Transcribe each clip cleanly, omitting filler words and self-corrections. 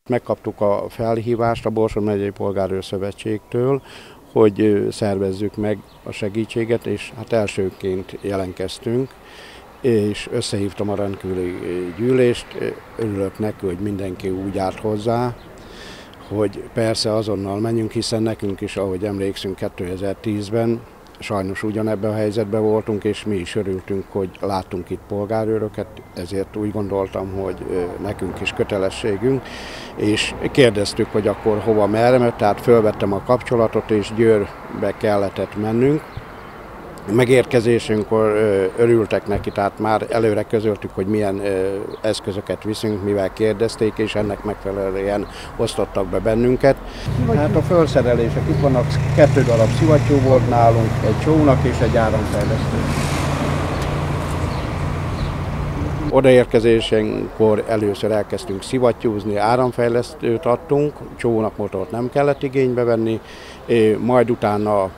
megkaptuk a felhívást a Borsod megyei Polgárőr Szövetségtől, hogy szervezzük meg a segítséget, és hát elsőként jelentkeztünk, és összehívtam a rendkívüli gyűlést. Örülök neki, hogy mindenki úgy állt hozzá, hogy persze azonnal menjünk, hiszen nekünk is, ahogy emlékszünk, 2010-ben sajnos ugyanebben a helyzetben voltunk, és mi is örültünk, hogy láttunk itt polgárőröket, ezért úgy gondoltam, hogy nekünk is kötelességünk, és kérdeztük, hogy akkor hova merre, tehát fölvettem a kapcsolatot, és Győrbe kellett mennünk. Megérkezésünkkor örültek neki, tehát már előre közöltük, hogy milyen eszközöket viszünk, mivel kérdezték, és ennek megfelelően osztottak be bennünket. Hát a felszerelések itt vannak, 2 darab szivattyú volt nálunk, egy csónak és egy áramfejlesztő. Odaérkezésenkkor először elkezdtünk szivattyúzni, áramfejlesztőt adtunk, csónakmotort nem kellett igénybe venni, majd utána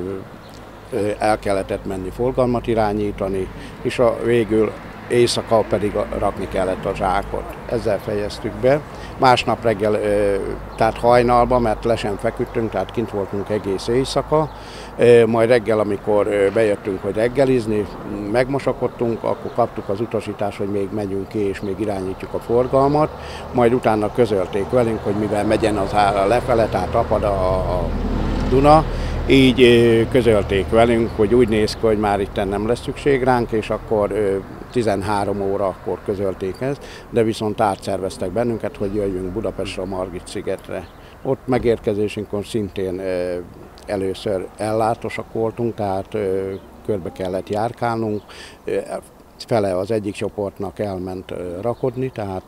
el kellett menni forgalmat irányítani, és végül éjszaka pedig rakni kellett a zsákot. Ezzel fejeztük be. Másnap reggel, tehát hajnalban, mert le sem feküdtünk, tehát kint voltunk egész éjszaka. Majd reggel, amikor bejöttünk, hogy reggelizni, megmosakodtunk, akkor kaptuk az utasítást, hogy még megyünk ki, és még irányítjuk a forgalmat. Majd utána közölték velünk, hogy mivel megyen az ára lefele, tehát apad a Duna, így közölték velünk, hogy úgy néz ki, hogy már itt nem lesz szükség ránk, és akkor 13 órakor közölték ezt, de viszont átszerveztek bennünket, hogy jöjjünk Budapestre, a Margit-szigetre. Ott megérkezésünkor szintén először ellátosak voltunk, tehát körbe kellett járkálnunk. Fele az egyik csoportnak elment rakodni, tehát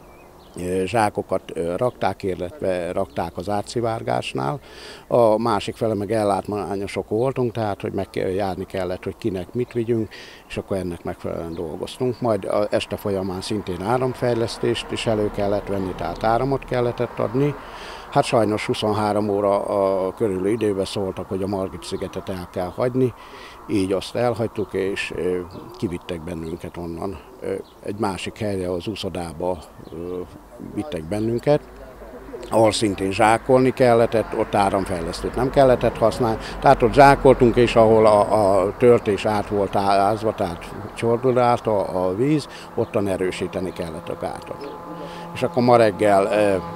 zsákokat rakták, illetve rakták az átszivárgásnál. A másik fele meg ellátmányosok voltunk, tehát hogy járni kellett, hogy kinek mit vigyünk, és akkor ennek megfelelően dolgoztunk. Majd este folyamán szintén áramfejlesztést is elő kellett venni, tehát áramot kellett adni. Hát sajnos 23 óra körüli időben szóltak, hogy a Margit-szigetet el kell hagyni, így azt elhagytuk, és kivittek bennünket onnan. Egy másik helyre, az úszodába vittek bennünket, ahol szintén zsákolni kellett, ott áramfejlesztőt nem kellett használni. Tehát ott zsákoltunk, és ahol a töltés át volt ázva, tehát csordul át a víz, ottan erősíteni kellett a gátat. És akkor ma reggel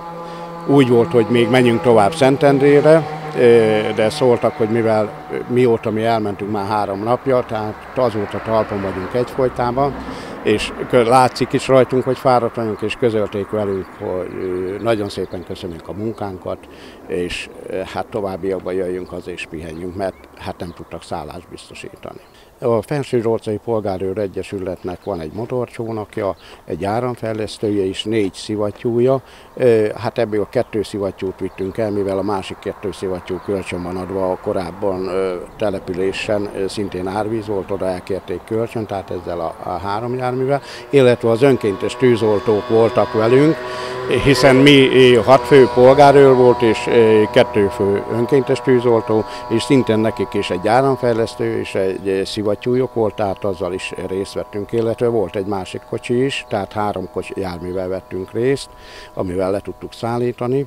úgy volt, hogy még menjünk tovább Szentendrére, de szóltak, hogy mivel mióta mi elmentünk már 3 napja, tehát azóta talpon vagyunk egyfolytában, és látszik is rajtunk, hogy fáradt vagyunk, és közölték velünk, hogy nagyon szépen köszönjük a munkánkat, és hát továbbiakban jöjjünk haza és pihenjünk, mert hát nem tudtak szállást biztosítani. A Fenső-Zsolcai Polgárőr Egyesületnek van egy motorcsónakja, egy áramfejlesztője és 4 szivattyúja. Hát ebből 2 szivattyút vittünk el, mivel a másik 2 szivattyú kölcsön van adva a korábban településen, szintén árvíz volt, oda elkérték kölcsön, tehát ezzel a 3 járművel, illetve az önkéntes tűzoltók voltak velünk, hiszen mi 6 fő polgárőr volt és 2 fő önkéntes tűzoltó, és szintén nekik is egy áramfejlesztő és egy szivattyújuk volt, tehát azzal is részt vettünk, illetve volt egy másik kocsi is, tehát 3 járművel vettünk részt, amivel le tudtuk szállítani,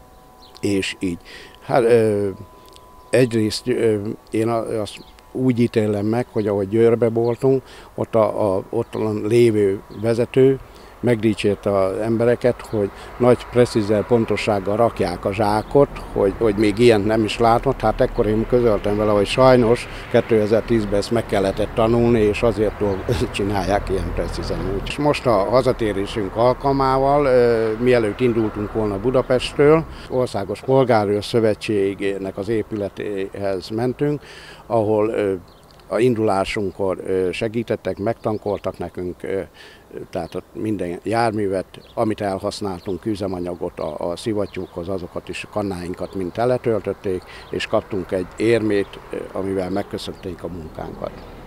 és így. Hát egyrészt én azt úgy ítélem meg, hogy ahogy Győrbe voltunk, ott a lévő vezető megdicsérte az embereket, hogy nagy precízzel, pontossággal rakják a zsákot, hogy még ilyent nem is látott. Hát ekkor én közöltem vele, hogy sajnos 2010-ben ezt meg kellett tanulni, és azért csinálják ilyen precízen úgy. És most a hazatérésünk alkalmával, mielőtt indultunk volna Budapestről, Országos Polgárőr Szövetségnek az épületéhez mentünk, ahol a indulásunkkor segítettek, megtankoltak nekünk, tehát minden járművet, amit elhasználtunk, üzemanyagot a szivattyúkhoz, azokat is, kannáinkat mind teletöltötték, és kaptunk egy érmét, amivel megköszönték a munkánkat.